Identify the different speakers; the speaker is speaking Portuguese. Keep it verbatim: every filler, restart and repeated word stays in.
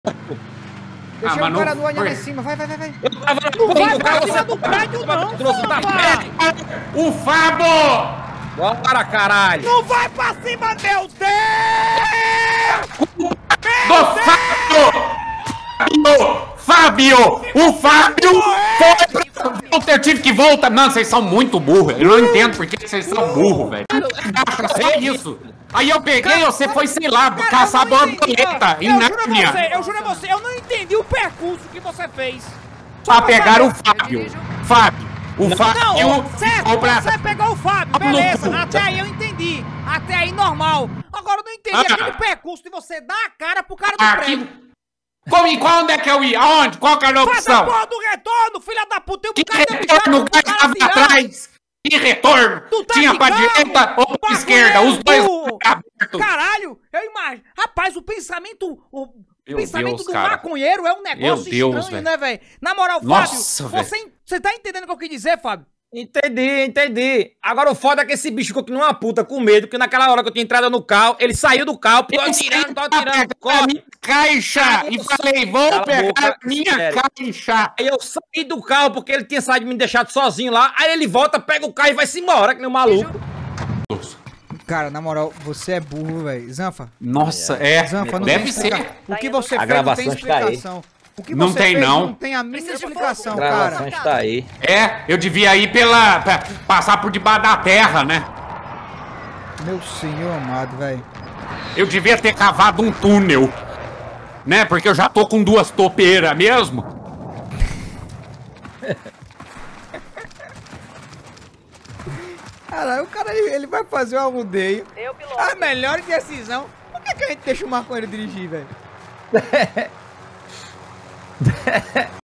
Speaker 1: Deixa
Speaker 2: Ah,
Speaker 1: o cara
Speaker 2: não
Speaker 1: do olhar
Speaker 2: foi.
Speaker 1: lá em cima, vai, vai, vai, vai.
Speaker 3: Eu tava
Speaker 1: Não vai
Speaker 3: o
Speaker 1: pra
Speaker 3: cara,
Speaker 1: cima
Speaker 3: você
Speaker 1: do prédio não,
Speaker 3: trouxe da
Speaker 1: Zampa.
Speaker 3: pé.
Speaker 2: O Fábio!
Speaker 3: Bora, caralho.
Speaker 1: Não vai pra cima, meu Deus!
Speaker 2: Do Fábio! Fábio! O Fábio foi pra... Eu tive que voltar. Mano, vocês são muito burros. Eu não entendo por que vocês são burros, velho. É isso. Aí eu peguei, você foi, sei lá,
Speaker 1: Cara,
Speaker 2: caçar
Speaker 1: eu não entendi,
Speaker 2: borboleta
Speaker 1: ó.
Speaker 2: em
Speaker 1: Eu juro a
Speaker 2: Nárnia.
Speaker 1: você, eu juro a você, eu não entendi o percurso que você fez. Só
Speaker 2: Pra
Speaker 1: pra
Speaker 2: pegar
Speaker 1: saber.
Speaker 2: o Fábio. Fábio. O Fábio...
Speaker 1: Não, certo,
Speaker 2: foi pra-
Speaker 1: você pegou o Fábio, beleza, até aí eu entendi. Até aí normal. Agora eu não entendi
Speaker 2: Ah.
Speaker 1: aquele percurso de você dar a cara pro cara do
Speaker 2: Aqui...
Speaker 1: prédio.
Speaker 2: Como, e qual onde é que eu ia? Aonde? Qual que era a
Speaker 1: Faz a
Speaker 2: opção?
Speaker 1: porra do retorno, filha da puta, tem um
Speaker 2: Que
Speaker 1: cara de
Speaker 2: retorno? O cara tava atrás. Que retorno?
Speaker 1: Tu tá
Speaker 2: Tinha
Speaker 1: de
Speaker 2: pra
Speaker 1: carro?
Speaker 2: direita ou pra
Speaker 1: Bagulho
Speaker 2: esquerda? Os dois
Speaker 1: do-
Speaker 2: abertos.
Speaker 1: Caralho, eu imagino. Rapaz, o pensamento. O
Speaker 2: Meu
Speaker 1: pensamento
Speaker 2: Deus,
Speaker 1: do
Speaker 2: cara.
Speaker 1: maconheiro é um negócio
Speaker 2: Deus,
Speaker 1: estranho,
Speaker 2: velho.
Speaker 1: né, velho? Na moral,
Speaker 2: Nossa,
Speaker 1: Fábio, você, você tá entendendo o que eu quis dizer, Fábio?
Speaker 3: Entendi, entendi. Agora o foda é que esse bicho ficou que nem uma puta, com medo, porque naquela hora que eu tinha entrado no carro, ele saiu do carro, tô atirando, tô atirando,
Speaker 2: a
Speaker 3: corre.
Speaker 2: minha caixa
Speaker 3: Aí
Speaker 2: e
Speaker 3: eu
Speaker 2: falei,
Speaker 3: saí-
Speaker 2: vou
Speaker 3: Cala a
Speaker 2: pegar
Speaker 3: boca,
Speaker 2: a minha
Speaker 3: sério.
Speaker 2: caixa.
Speaker 3: Aí eu saí do carro porque ele tinha saído de me deixado sozinho lá, aí ele volta, pega o carro e vai se embora, que nem um maluco.
Speaker 1: Cara, na moral, você é burro, velho. Zanfa,
Speaker 2: Nossa, é,
Speaker 1: Zanfa, não
Speaker 2: deve
Speaker 1: tem
Speaker 2: ser.
Speaker 1: explica- O que você
Speaker 3: A
Speaker 1: fez não tem
Speaker 3: gravação está aí.
Speaker 1: explicação. O que
Speaker 2: Não
Speaker 1: você
Speaker 2: tem,
Speaker 1: fez
Speaker 2: não.
Speaker 1: não tem a mínima explicação,
Speaker 3: A gravação
Speaker 1: cara.
Speaker 3: está aí.
Speaker 2: É, eu devia ir pela... pra passar por debaixo da terra, né?
Speaker 1: Meu senhor amado, velho.
Speaker 2: Eu devia ter cavado um túnel. Né? Porque eu já tô com duas topeiras mesmo.
Speaker 1: Cara, o cara ele ele vai fazer o almudeio.
Speaker 4: Eu piloto.
Speaker 1: A melhor decisão. Por que, que a gente deixa o maconheiro dirigir, velho?